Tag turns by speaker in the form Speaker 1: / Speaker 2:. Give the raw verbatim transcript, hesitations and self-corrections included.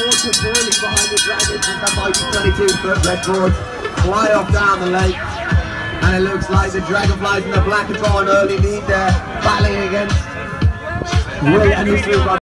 Speaker 1: Water boiling behind the Dragons as the mighty twenty-two foot red boards fly off down the lake. And it looks like the Dragonflies in the black have got an early lead there, battling against Will and his